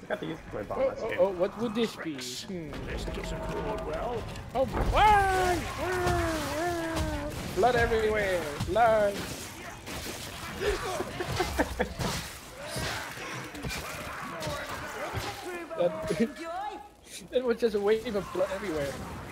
Got to use my bomb. Oh, what would this be? This doesn't bode well. Oh, blood everywhere! Blood! That was just a wave of blood everywhere.